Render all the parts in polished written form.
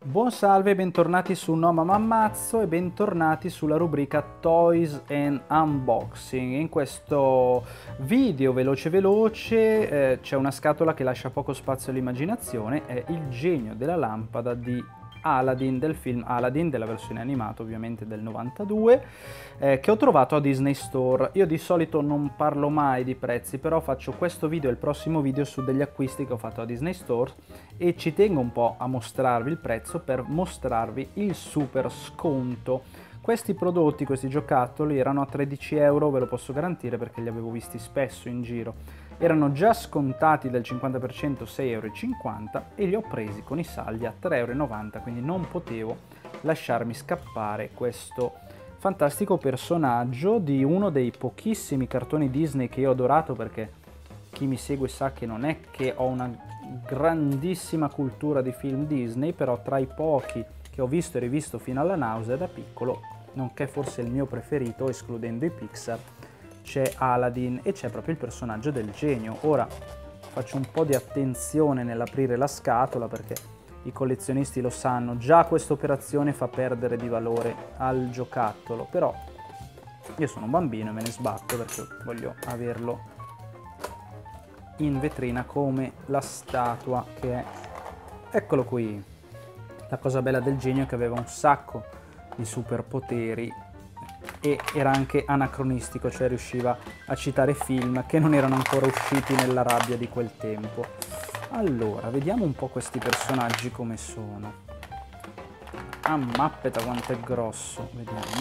Buon salve, bentornati su No Mamma Ammazzo e bentornati sulla rubrica Toys and Unboxing. In questo video veloce c'è una scatola che lascia poco spazio all'immaginazione, è il genio della lampada di Aladdin, del film Aladdin, della versione animata ovviamente del 92, che ho trovato a Disney Store. Io di solito non parlo mai di prezzi, però faccio questo video e il prossimo video su degli acquisti che ho fatto a Disney Store e ci tengo un po' a mostrarvi il prezzo per mostrarvi il super sconto. Questi prodotti, questi giocattoli erano a 13 euro, ve lo posso garantire perché li avevo visti spesso in giro. Erano già scontati del 50%, 6,50 euro, e li ho presi con i saldi a 3,90 euro, quindi non potevo lasciarmi scappare questo fantastico personaggio di uno dei pochissimi cartoni Disney che io ho adorato, perché chi mi segue sa che non è che ho una grandissima cultura di film Disney, però tra i pochi che ho visto e rivisto fino alla nausea da piccolo, nonché forse il mio preferito, escludendo i Pixar, c'è Aladdin e c'è proprio il personaggio del genio. Ora faccio un po' di attenzione nell'aprire la scatola perché i collezionisti lo sanno, già questa operazione fa perdere di valore al giocattolo, però io sono un bambino e me ne sbatto perché voglio averlo in vetrina come la statua che è. Eccolo qui. La cosa bella del genio è che aveva un sacco di superpoteri e era anche anacronistico, cioè riusciva a citare film che non erano ancora usciti nella rabbia di quel tempo. Allora, vediamo un po' questi personaggi come sono. Ah, mappeta quanto è grosso, vediamo.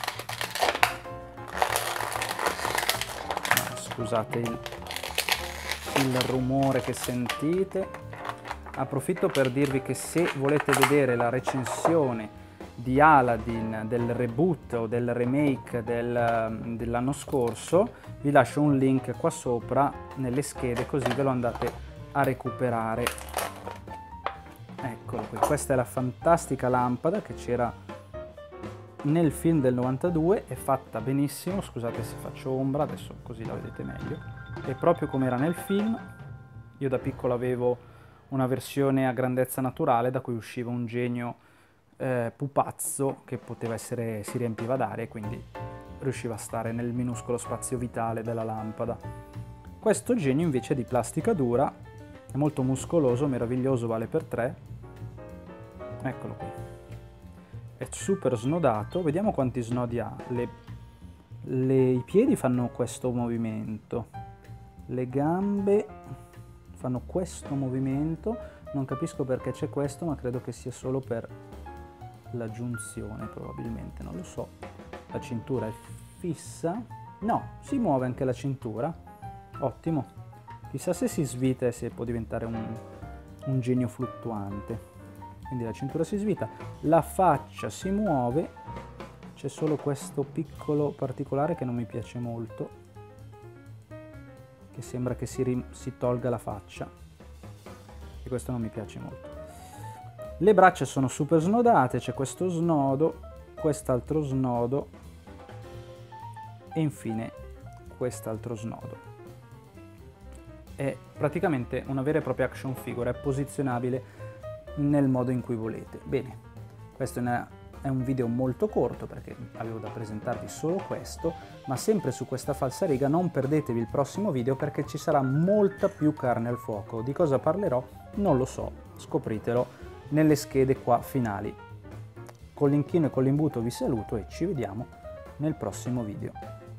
Scusate il rumore che sentite. Approfitto per dirvi che se volete vedere la recensione di Aladdin, del reboot o del remake dell'anno scorso, vi lascio un link qua sopra nelle schede, così ve lo andate a recuperare. Eccolo qui, questa è la fantastica lampada che c'era nel film del 92, è fatta benissimo, scusate se faccio ombra, adesso così la vedete meglio, è proprio come era nel film. Io da piccolo avevo una versione a grandezza naturale da cui usciva un genio pupazzo che poteva essere, si riempiva d'aria e quindi riusciva a stare nel minuscolo spazio vitale della lampada. Questo genio invece è di plastica dura, è molto muscoloso, meraviglioso, vale per 3. Eccolo qui, è super snodato, vediamo quanti snodi ha. I piedi fanno questo movimento, le gambe fanno questo movimento, non capisco perché c'è questo, ma credo che sia solo per la giunzione, probabilmente, non lo so. La cintura è fissa, no, si muove anche la cintura, ottimo. Chissà se si svita e se può diventare un genio fluttuante. Quindi la cintura si svita, la faccia si muove, c'è solo questo piccolo particolare che non mi piace molto, che sembra che si tolga la faccia, e questo non mi piace molto. Le braccia sono super snodate, c'è questo snodo, quest'altro snodo e infine quest'altro snodo. È praticamente una vera e propria action figure, è posizionabile nel modo in cui volete. Bene, questo è un video molto corto perché avevo da presentarvi solo questo, ma sempre su questa falsariga non perdetevi il prossimo video perché ci sarà molta più carne al fuoco. Di cosa parlerò? Non lo so, scopritelo nelle schede qua finali. Con l'inchino e con l'imbuto vi saluto e ci vediamo nel prossimo video.